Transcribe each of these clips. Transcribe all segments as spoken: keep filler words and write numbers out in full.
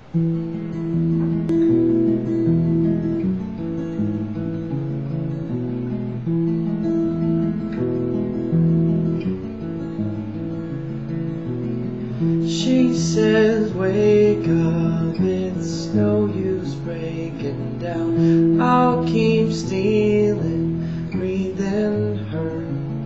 She says, wake up, it's no use breaking down. I'll keep stealing, breathing her.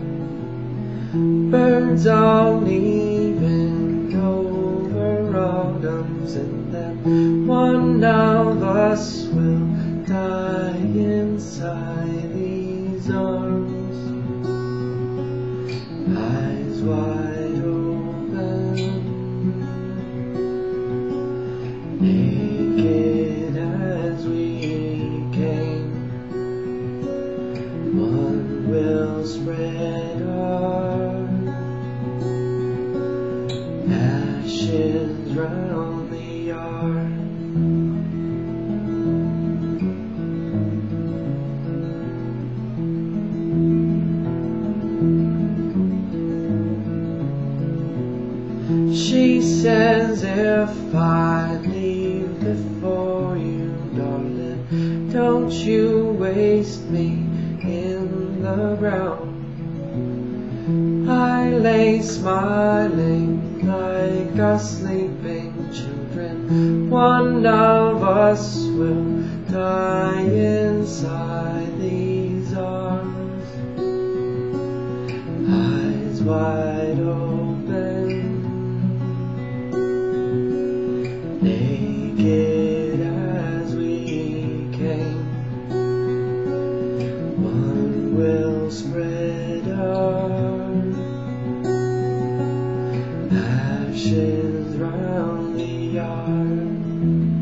Birds are leaving over autumns, and then one of us will die inside these arms. Eyes wide open, naked as we came, one will spread our ashes round the yard. She says, if I leave before you, darling, don't you waste me in the ground. I lay smiling like our sleeping children. One of us will die inside these arms. Eyes wide open, naked as we came, one will spread our ashes round the yard.